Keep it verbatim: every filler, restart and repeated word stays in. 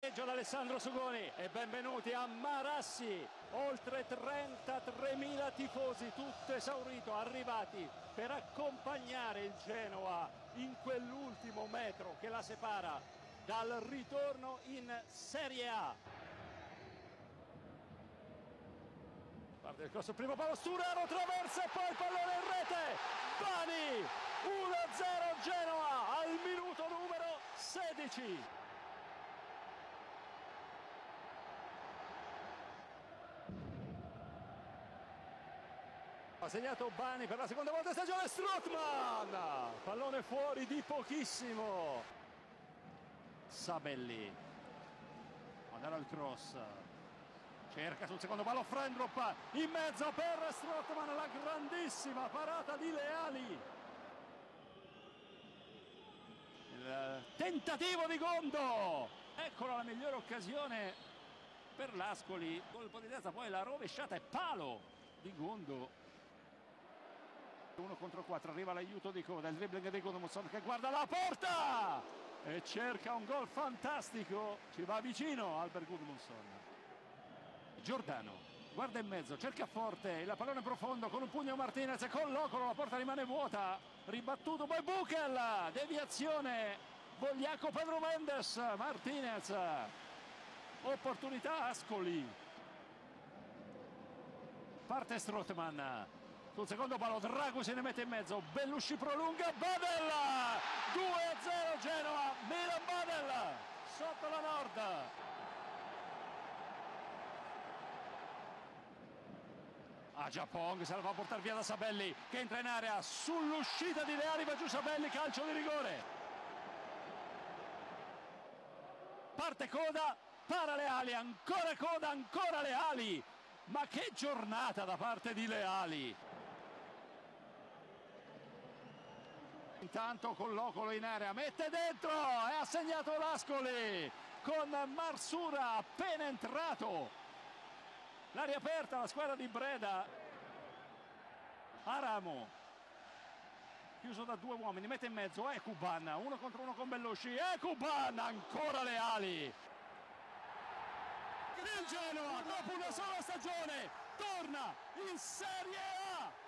pareggio da Alessandro Sugoni e benvenuti a Marassi. Oltre trentatremila tifosi, tutto esaurito, arrivati per accompagnare il Genoa in quell'ultimo metro che la separa dal ritorno in Serie A. Parte il cross, primo palo, Sturaro traversa e poi il pallone in rete. Bani, uno a zero Genoa al minuto numero sedici. Ha segnato Bani per la seconda volta in stagione. Strootman, pallone fuori di pochissimo. Sabelli, andare al cross, cerca sul secondo palo Frendrup in mezzo per Strootman, la grandissima parata di Leali. Il tentativo di Gondo, eccola la migliore occasione per l'Ascoli, colpo di testa, poi la rovesciata e palo di Gondo. Uno contro quattro, arriva l'aiuto di Coda, il dribbling di Gudmundsson che guarda la porta e cerca un gol fantastico, ci va vicino Albert Gudmundsson. Giordano guarda in mezzo, cerca forte il pallone profondo con un pugno Martinez, con Locolo, la porta rimane vuota, ribattuto poi Buchel, deviazione, Bogliacco, Pedro Mendes, Martinez, opportunità Ascoli, parte Strootman. Sul secondo palo Dragu se ne mette in mezzo, Bellusci prolunga, Badel, due a zero Genoa, Milan Badel sotto la Nord. Agiapong se la va a portare via da Sabelli che entra in area, sull'uscita di Leali va giù Sabelli, calcio di rigore. Parte Coda, para Leali, ancora Coda, ancora Leali, ma che giornata da parte di Leali. Intanto con Locolo in area, mette dentro e ha segnato l'Ascoli con Marsura appena entrato. L'aria aperta, la squadra di Breda. Aramo chiuso da due uomini, mette in mezzo Ekuban, uno contro uno con Bellusci, Ekuban, ancora Leali. Il Genoa dopo una sola stagione torna in Serie A.